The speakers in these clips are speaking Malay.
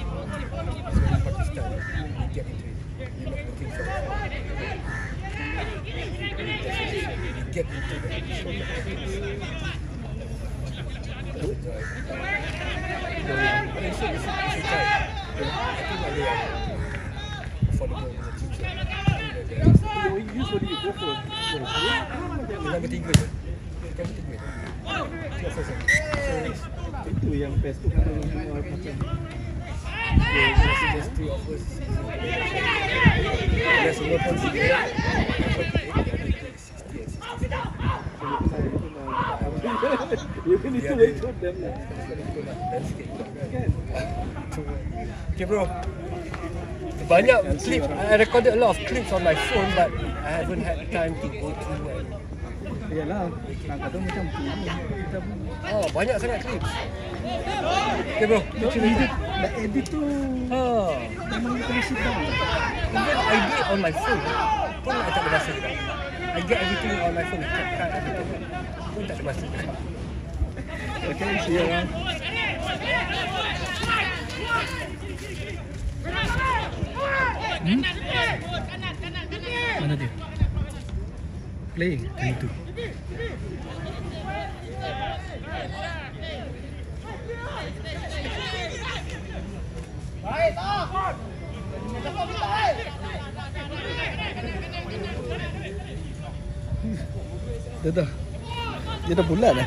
Pakistan, you get into it. You're not looking for it. You get into the sort of tactics. Enjoy. You should try. I think like they are affordable in the future. Usually you go for a Number 3 je. Number 3 je. Itu first one. So itu yang best tu kalau jual macam just 2 offers. There's a weapon figure. You can need to wait for them lah. Okay bro, banyak clips. I recorded a lot of clips on my phone, but I haven't had time to go through and Yalah, kadang-kadang macam tu. Kita pun banyak sangat clips. Okay bro, nak edit tu memang kena sit down. even I did on my phone pun I tak ada masa juga. I get everything on my phone, cut everything pun tak ada masa juga. Okay, see you around. Mana dia? Playing kan itu. Dia dah bulat dah.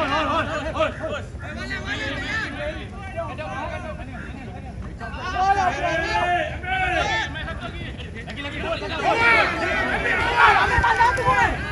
Lagi.